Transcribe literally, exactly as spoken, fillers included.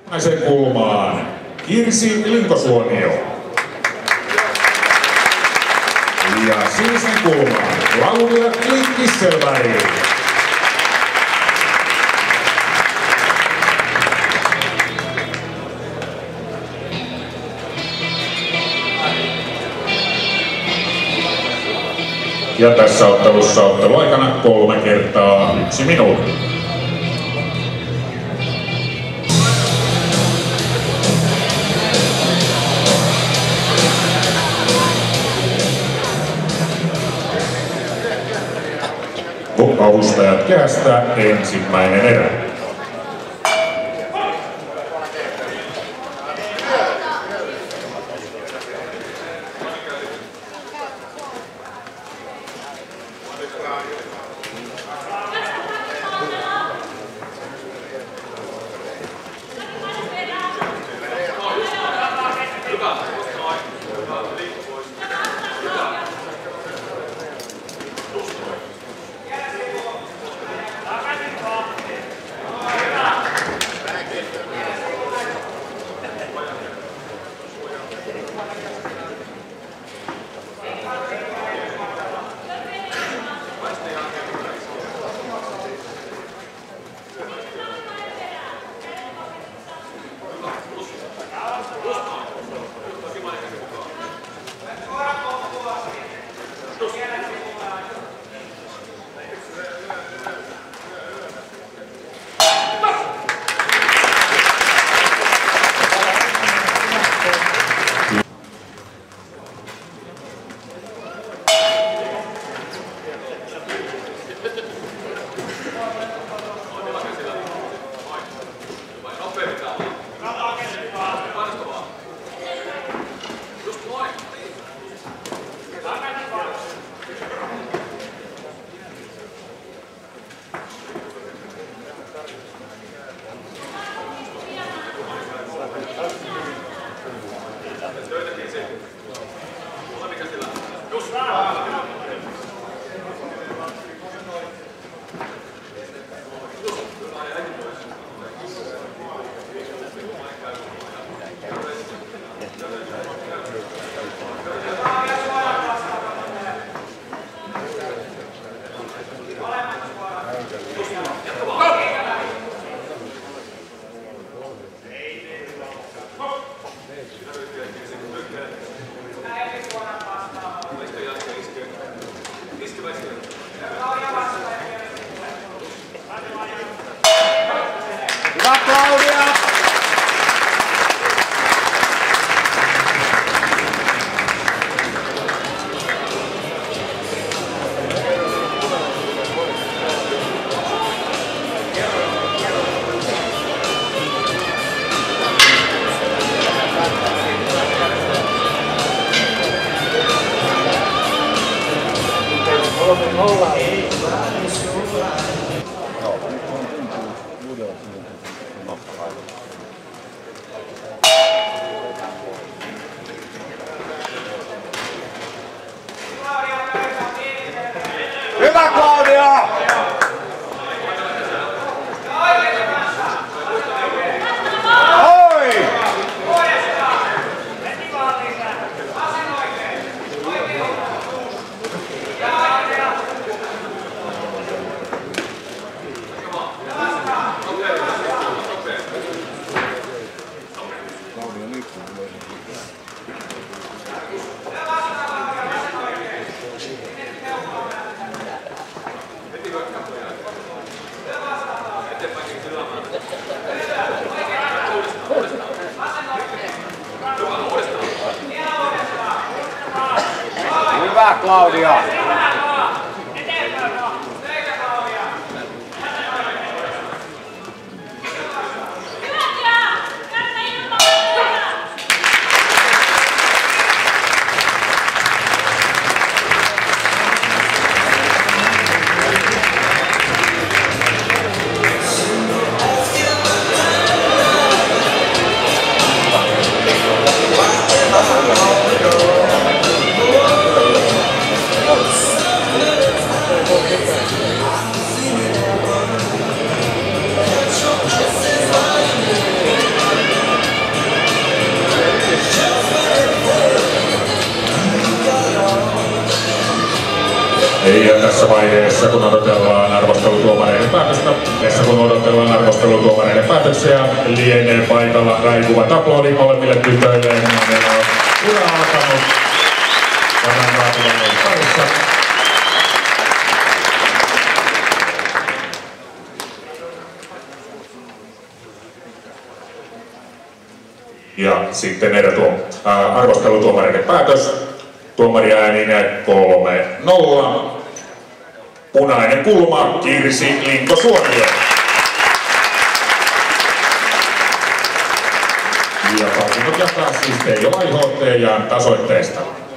Naisen kulmaan Kirsi Linkosuonio. Ja sinisen kulmaan Claudia Kisselberg. Ja tässä ottelussa otteluaikana kolme kertaa yksi minuutti. Avustajat kehästä ensimmäinen erä. Hyvä Claudia! Oi! Hyvä Claudia! Ja tässä vaiheessa, kun odotellaan arvostelutuomareiden päätöstä, tässä kun odotellaan arvostelutuomareiden päätöksiä, lienee paikalla raikuvat aplodit molemmille tytöille. Meillä on ura alkanut tämän raativan parissa. Ja sitten meidän tuo ää, arvostelutuomareiden päätös. Tuomari äänin kolme nolla. Punainen kulma, Kirsi Linko-Suonio. Ja palkinnot jakaa siis Teijo Laiho teidän tasoitteesta.